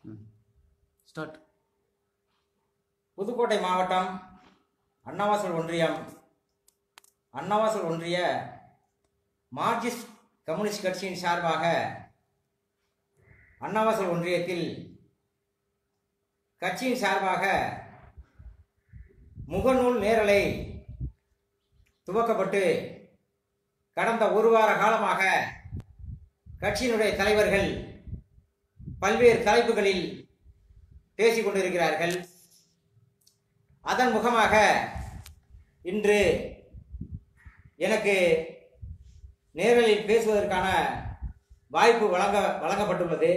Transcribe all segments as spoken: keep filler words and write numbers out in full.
Start. Pudukkottai மாவட்டம் அன்னவாசல் ஒன்றியம் அன்னவாசல் ஒன்றிய மார்க்சிஸ்ட் கம்யூனிஸ்ட் கட்சியின் சார்பாக அன்னவாசல் ஒன்றியத்தில் கட்சியின் சார்பாக முகநூல் நேரலை துவக்கப்பட்டு கடந்த ஒரு வார காலமாக கட்சியினுடைய தலைவர்கள் பல்வேறு தலைப்புகளில் பேசிக் கொண்டிருக்கிறார்கள். அதன் முகமாக இன்று எனக்கு நேரலில் பேசுவதற்கான வாய்ப்பு வழங்க வழங்கப்பட்டுள்ளது.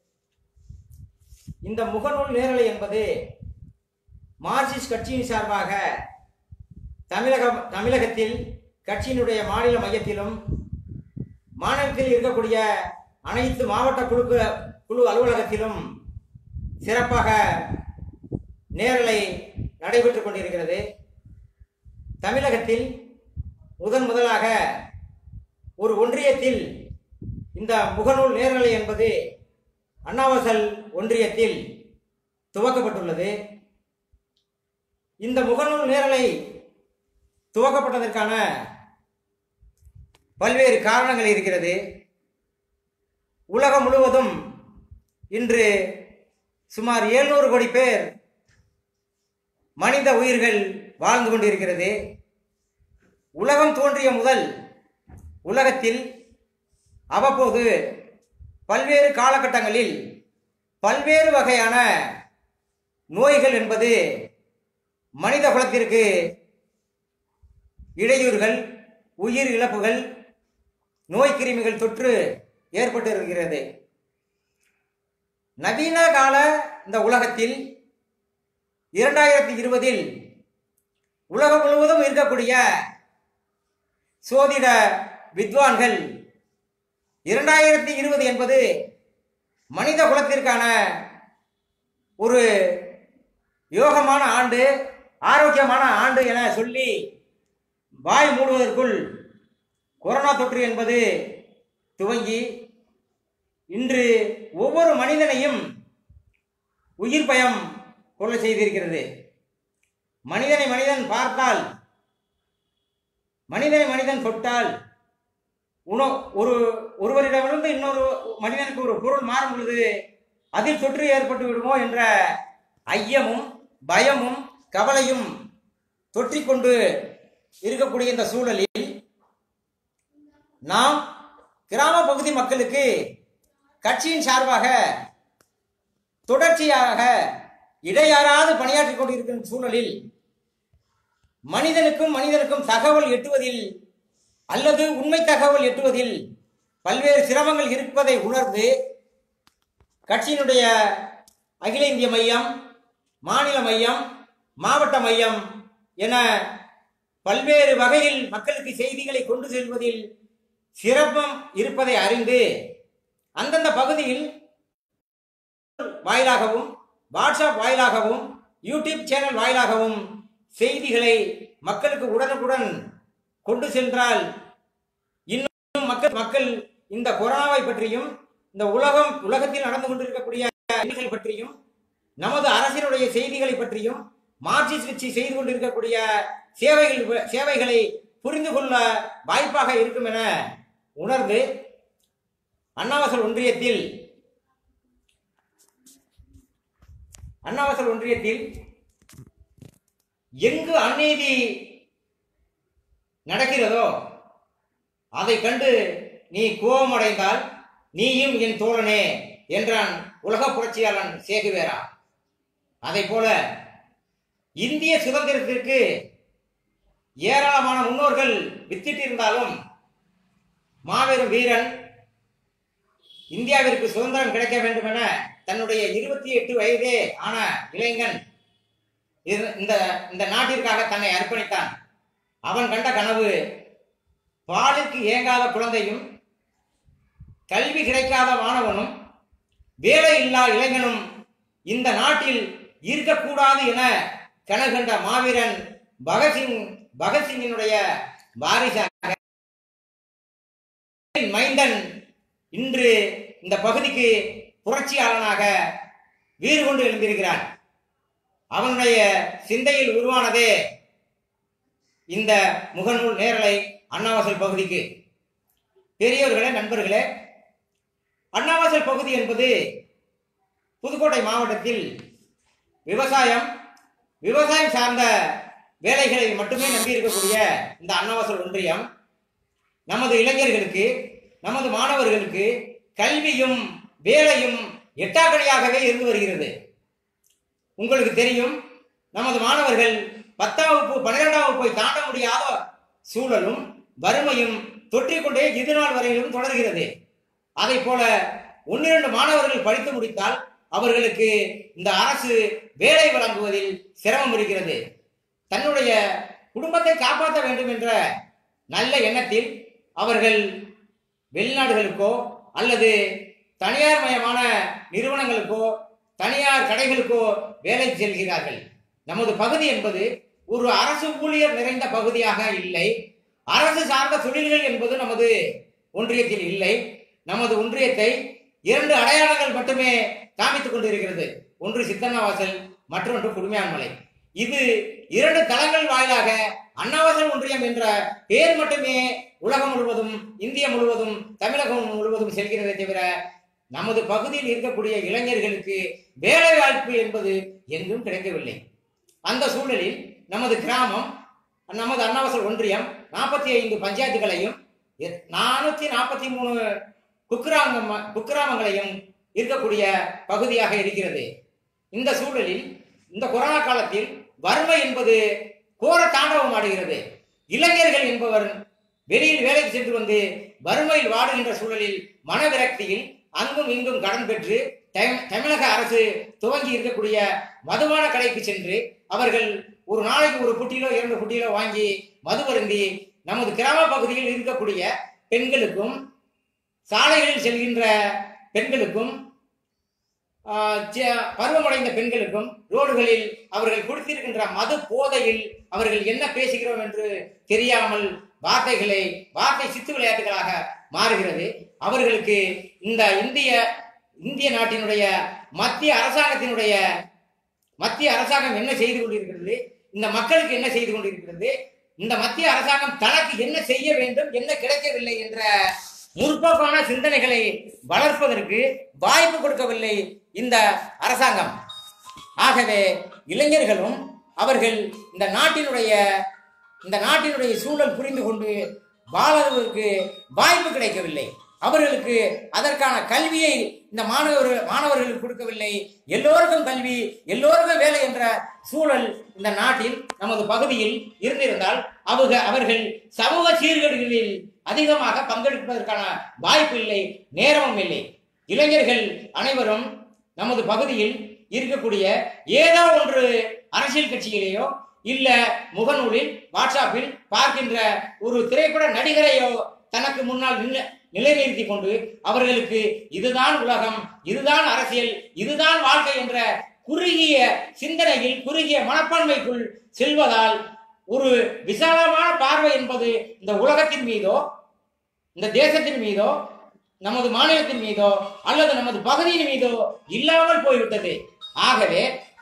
இந்த முகநூல் நேரலை என்பது மார்க்சிஸ்ட் கட்சியின் சார்பாக தமிழக தமிழகத்தில் கட்சியினுடைய மாநில மையத்திலும் மாநிலத்தில் இருக்கக்கூடிய அனைத்து மாவட்ட குழு குழு அலுவலகத்திலும் சிறப்பாக நேரலை நடைபெற்றுக் கொண்டிருக்கிறது. தமிழகத்தில் முதன் முதலாக ஒரு ஒன்றியத்தில் இந்த முகநூல் நேரலை என்பது அன்னவாசல் ஒன்றியத்தில் துவக்கப்பட்டுள்ளது. இந்த முகநூல் நேரலை துவக்கப்பட்டதற்கான பல்வேறு காரணங்கள் இருக்கிறது. உலகம் முழுவதும் இன்று சுமார் எழுநூறு கோடி பேர் மனித உயிர்கள் வாழ்ந்து கொண்டிருக்கிறது. உலகம் தோன்றிய முதல் உலகத்தில் அவ்வப்போது பல்வேறு காலகட்டங்களில் பல்வேறு வகையான நோய்கள் என்பது மனித குலத்திற்கு இடையூறுகள், உயிர் இழப்புகள், நோய் கிருமிகள் தொற்று ஏற்பட்டு இருக்கிறது. நவீன கால இந்த உலகத்தில் இரண்டாயிரத்தி இருபதில் உலகம் முழுவதும் இருக்கக்கூடிய சோதிட வித்வான்கள் இரண்டாயிரத்தி இருபது என்பது மனித குலத்திற்கான ஒரு யோகமான ஆண்டு, ஆரோக்கியமான ஆண்டு என சொல்லி வாய் மூடுவதற்குள் கொரோனா தொற்று என்பது துவங்கி இன்று ஒவ்வொரு மனிதனையும் உயிர் பயம் கொள்ள செய்திருக்கிறது. மனிதனை மனிதன் பார்த்தால், மனிதனை மனிதன் தொட்டால், உணவு ஒரு ஒருவரிடமிருந்து இன்னொரு மனிதனுக்கு ஒரு பொருள் மாறும் பொழுது அதில் தொற்று ஏற்பட்டு விடுமோ என்ற ஐயமும் பயமும் கவலையும் தொற்றிக்கொண்டு இருக்கக்கூடிய இந்த சூழலில் நாம் கிராம பகுதி மக்களுக்கு கட்சியின் சார்பாக தொடர்ச்சியாக இடையாறாது பணியாற்றிக் கொண்டிருக்கும் சூழலில் மனிதனுக்கும் மனிதனுக்கும் தகவல் எட்டுவதில் அல்லது உண்மை தகவல் எட்டுவதில் பல்வேறு சிரமங்கள் இருப்பதை உணர்ந்து கட்சியினுடைய அகில இந்திய மையம், மாநில மையம், மாவட்ட மையம் என பல்வேறு வகையில் மக்களுக்கு செய்திகளை கொண்டு செல்வதில் சிரமம் இருப்பதை அறிந்து அந்தந்த பகுதியில் வாயிலாகவும், வாட்ஸ்அப் வாயிலாகவும், யூடியூப் சேனல் வாயிலாகவும் செய்திகளை மக்களுக்கு உடனுக்குடன் கொண்டு சென்றால் இன்னும் மக்கள் மக்கள் இந்த கொரோனாவை பற்றியும், இந்த உலகம் உலகத்தில் நடந்து கொண்டிருக்கக்கூடிய செய்திகள் பற்றியும், நமது அரசினுடைய செய்திகளை பற்றியும், மார்க்சிஸ்ட் கட்சி செய்து கொண்டிருக்கக்கூடிய சேவைகள் சேவைகளை புரிந்து கொள்ள வாய்ப்பாக இருக்கும் என உணர்ந்து அன்னவாசல் ஒன்றியத்தில் அன்னவாசல் ஒன்றியத்தில் எங்கு அநீதி நடக்கிறதோ அதை கண்டு நீ கோபமடைந்தால் நீயும் என் தோழனே என்றான் உலக புரட்சியாளன் சேகுவேரா. அதை போல இந்திய சுதந்திரத்திற்கு ஏராளமான முன்னோர்கள் வித்திட்டிருந்தாலும் மாபெரும் வீரன் இந்தியாவிற்கு சுதந்திரம் கிடைக்க வேண்டும் என தன்னுடைய இருபத்தி எட்டு வயதே ஆன இளைஞன் இந்த இந்த நாட்டிற்காக தன்னை அர்ப்பணித்தான். அவன் கண்ட கனவு பாலுக்கு ஏங்காத குழந்தையும், கல்வி கிடைக்காத மாணவனும், வேலை இல்லா இளைஞனும் இந்த நாட்டில் இருக்கக்கூடாது என கனவு கண்ட மாவீரன் பகத்சிங் பகத்சிங்கினுடைய வாரிசாக மைந்தன் இன்று இந்த பகுதிக்கு புரட்சியாளனாக வீறு கொண்டு எழுந்திருக்கிறான். அவனுடைய சிந்தையில் உருவானதே இந்த முகநூல் நேரலை அண்ணாவாசல் பகுதிக்கு. பெரியவர்களே, நண்பர்களே, அண்ணாவாசல் பகுதி என்பது புதுக்கோட்டை மாவட்டத்தில் விவசாயம் விவசாயம் சார்ந்த வேலைகளை மட்டுமே நம்பி இருக்கக்கூடிய இந்த அண்ணாவாசல் ஒன்றியம் நமது இளைஞர்களுக்கு, நமது மாணவர்களுக்கு கல்வியும் வேலையும் எட்டாக்கடியாகவே இருந்து வருகிறது. உங்களுக்கு தெரியும், நமது மாணவர்கள் பத்தாம் வகுப்பு பன்னிரெண்டாம் வகுப்பை தாண்ட முடியாத சூழலும் வறுமையும் தொற்றிக்கொண்டே இது நாள் வரையிலும் தொடர்கிறது. அதை போல ஒன்னிரண்டு மாணவர்கள் படித்து முடித்தால் அவர்களுக்கு இந்த அரசு வேலை வழங்குவதில் சிரமம் இருக்கிறது. தன்னுடைய குடும்பத்தை காப்பாற்ற வேண்டும் என்ற நல்ல எண்ணத்தில் அவர்கள் வெளிநாடுகளுக்கோ அல்லது தனியார் மயமான நிறுவனங்களுக்கோ தனியார் கடைகளுக்கோ வேலை செல்கிறார்கள். நமது பகுதி என்பது ஒரு அரசு ஊழியர் நிறைந்த பகுதியாக இல்லை. அரசு சார்ந்த தொழில்கள் என்பது நமது ஒன்றியத்தில் இல்லை. நமது ஒன்றியத்தை இரண்டு அடையாளங்கள் மட்டுமே காமித்துக் கொண்டிருக்கிறது. ஒன்று சித்தண்ணாவாசல், மற்றொன்று குடுமியான்மலை. இது இரண்டு தளங்கள் வாயிலாக அண்ணாவாசல் ஒன்றியம் என்ற பெயர் மட்டுமே உலகம் முழுவதும், இந்தியா முழுவதும், தமிழகம் முழுவதும் செல்கிறதே தவிர நமது பகுதியில் இருக்கக்கூடிய இளைஞர்களுக்கு வேலை வாய்ப்பு என்பது எங்கும் கிடைக்கவில்லை. அந்த சூழலில் நமது கிராமம், நமது அண்ணாவாசல் ஒன்றியம் நாற்பத்தி ஐந்து பஞ்சாயத்துகளையும் நானூத்தி நாற்பத்தி மூணு குக்கிராம குக்கிராமங்களையும் இருக்கக்கூடிய பகுதியாக இருக்கிறது. இந்த சூழலில் இந்த கொரோனா காலத்தில் வறுமை என்பது கோர தாண்டவம் ஆடுகிறது. இளைஞர்கள் என்பவர் வெளியில் வேலைக்கு சென்று வந்து வறுமையில் வாடுகின்ற சூழலில் மனவிரக்தியில் அங்கும் இங்கும் கடன் பெற்று தமிழக அரசு துவங்கி இருக்கக்கூடிய மதுபான கடைக்கு சென்று அவர்கள் ஒரு நாளைக்கு ஒரு புட்டியிலோ இரண்டு புட்டியிலோ வாங்கி மது வருந்தி நமது கிராம பகுதியில் இருக்கக்கூடிய பெண்களுக்கும் சாலைகளில் செல்கின்ற பெண்களுக்கும் பருவமடைந்த பெண்களுக்கும் ரோடுகளில் அவர்கள் குடித்திருக்கின்ற மது போதையில் அவர்கள் என்ன பேசுகிறோம் என்று தெரியாமல் வார்த்தைகளை வார்த்தை சித்து விளையாட்டுகளாக மாறுகிறது. அவர்களுக்கு இந்த இந்திய இந்திய நாட்டினுடைய மத்திய அரசாங்கத்தினுடைய மத்திய அரசாங்கம் என்ன செய்து கொண்டிருக்கிறது, இந்த மக்களுக்கு என்ன செய்து கொண்டிருக்கிறது, இந்த மத்திய அரசாங்கம் தனக்கு என்ன செய்ய வேண்டும், என்ன கிடைக்கவில்லை என்ற முற்போக்கான சிந்தனைகளை வளர்ப்பதற்கு வாய்ப்பு கொடுக்கவில்லை இந்த அரசாங்கம். ஆகவே இளைஞர்களும் அவர்கள் இந்த நாட்டினுடைய இந்த நாட்டினுடைய சூழல் புரிந்து கொண்டு வாழவதற்கு வாய்ப்பு கிடைக்கவில்லை. அவர்களுக்கு அதற்கான கல்வியை இந்த மாணவர் மாணவர்களுக்கு கொடுக்கவில்லை. எல்லோருக்கும் கல்வி, எல்லோருக்கும் வேலை என்ற சூழல் இந்த நாட்டில் நமது பகுதியில் இருந்திருந்தால் அவங்க அவர்கள் சமூக சீர்கேடுகளில் அதிகமாக பங்கெடுப்பதற்கான வாய்ப்பு இல்லை, நேரமும் இல்லை. இளைஞர்கள் அனைவரும் நமது பகுதியில் இருக்கக்கூடிய ஏதோ ஒன்று அரசியல் கட்சியிலேயோ இல்ல முகநூலில் வாட்ஸ்அப்பில் பார்க்கின்ற ஒரு திரைப்பட நடிகரையோ தனக்கு முன்னால் நிலைநிறுத்தி கொண்டு அவர்களுக்கு இதுதான் உலகம், இதுதான் அரசியல், இதுதான் வாழ்க்கை என்ற குறுகிய சிந்தனையில் குறுகிய மனப்பான்மைக்குள் செல்வதால் ஒரு விசாலமான பார்வை என்பது இந்த உலகத்தின் மீதோ இந்த தேசத்தின் மீதோ நமது மாநிலத்தின் மீதோ அல்லது நமது பகுதியின் மீதோ இல்லாமல் போய்விட்டது. ஆகவே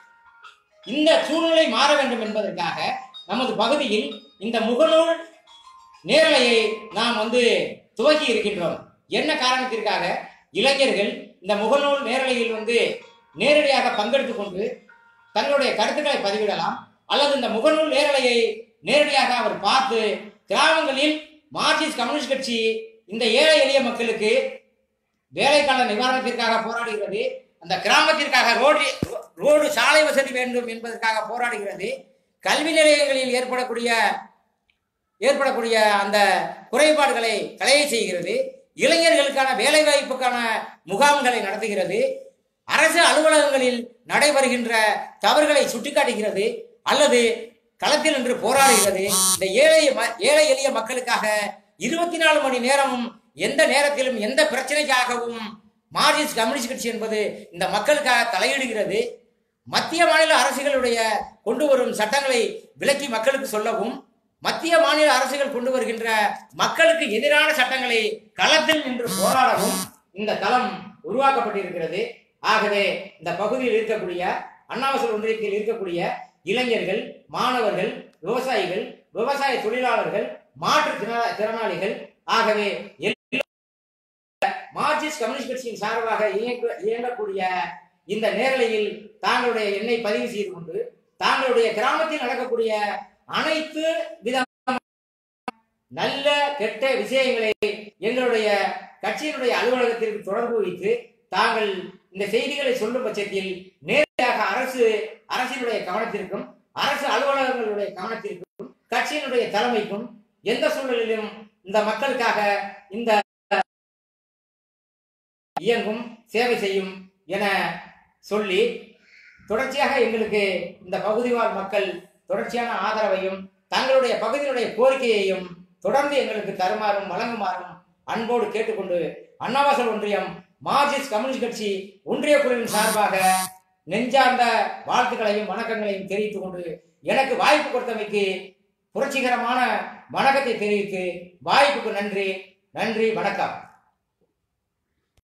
இந்த சூழ்நிலை மாற வேண்டும் என்பதற்காக நமது பகுதியில் இந்த முகநூல் நேரலையை நாம் வந்து துவக்கி இருக்கின்றோம். என்ன காரணத்திற்காக? இளைஞர்கள் இந்த முகநூல் நேரலையில் வந்து நேரடியாக பங்கெடுத்துக் கொண்டு தங்களுடைய கருத்துக்களை பதிவிடலாம், அல்லது இந்த முகநூல் நேரலையை நேரடியாக அவர் பார்த்து கிராமங்களில் மார்க்சிஸ்ட் கம்யூனிஸ்ட் கட்சி இந்த ஏழை எளிய மக்களுக்கு வேலைக்கான நிவாரணத்திற்காக போராடுகிறது, அந்த கிராமத்திற்காக ரோடு ரோடு சாலை வசதி வேண்டும் என்பதற்காக போராடுகிறது, கல்வி நிலையங்களில் ஏற்படக்கூடிய ஏற்படக்கூடிய அந்த குறைபாடுகளை களைய செய்கிறது, இளைஞர்களுக்கான வேலை வாய்ப்புக்கான முகாம்களை நடத்துகிறது, அரசு அலுவலகங்களில் நடைபெறுகின்ற தவறுகளை சுட்டிக்காட்டுகிறது, அல்லது களத்தில் நின்று போராடுகிறது. இந்த ஏழை ஏழை எளிய மக்களுக்காக இருபத்தி நாலு மணி நேரமும் எந்த நேரத்திலும் எந்த பிரச்சனைக்காகவும் மார்க்சிஸ்ட் கம்யூனிஸ்ட் கட்சி என்பது இந்த மக்களுக்காக தலையிடுகிறது. மத்திய மாநில அரசுகளுடைய கொண்டு வரும் சட்டங்களை விலக்கி மக்களுக்கு சொல்லவும், மத்திய மாநில அரசுகள் கொண்டு வருகின்ற மக்களுக்கு எதிரான சட்டங்களை களத்தில் நின்று போராடவும் இந்த தளம் உருவாக்கப்பட்டிருக்கிறது. ஆகவே இந்த பகுதியில் இருக்கக்கூடிய அண்ணாவாசல் ஒன்றியத்தில் இருக்கக்கூடிய இளைஞர்கள், மாணவர்கள், விவசாயிகள், விவசாய தொழிலாளர்கள், மாற்று திறனாளிகள், ஆகவே மார்க்சிஸ்ட் கம்யூனிஸ்ட் கட்சியின் சார்பாக இயங்கக்கூடிய இந்த நேரலையில் தாங்களுடைய எண்ணை பதிவு செய்து கொண்டு தாங்களுடைய கிராமத்தில் நடக்கக்கூடிய அனைத்து விதமான நல்ல கெட்ட விஷயங்களை எங்களுடைய கட்சியினுடைய அலுவலகத்திற்கு தொடர்பு வைத்து தாங்கள் இந்த செய்திகளை சொல்லும் பட்சத்தில் நேரடியாக அரசு அரசினுடைய கவனத்திற்கும் அரசு அலுவலகங்களுடைய கவனத்திற்கும் கட்சியினுடைய தலைமைக்கும் எந்த சூழலிலும் இந்த மக்களுக்காக இந்த இயங்கும் சேவை செய்யும் என சொல்லி தொடர்ச்சியாக எங்களுக்கு இந்த பகுதிவாழ் மக்கள் தொடர்ச்சியான ஆதரவையும் தங்களுடைய பகுதியினுடைய கோரிக்கையையும் தொடர்ந்து எங்களுக்கு தருமாறும் வழங்குமாறும் அன்போடு கேட்டுக்கொண்டு அண்ணாவாசல் ஒன்றியம் மார்க்சிஸ்ட் கம்யூனிஸ்ட் கட்சி ஒன்றிய குழுவின் சார்பாக நெஞ்சார்ந்த வாழ்த்துக்களையும் வணக்கங்களையும் தெரிவித்துக் கொண்டு எனக்கு வாய்ப்பு கொடுத்தமைக்கு புரட்சிகரமான வணக்கத்தை தெரிவித்து வாய்ப்புக்கு நன்றி நன்றி வணக்கம்.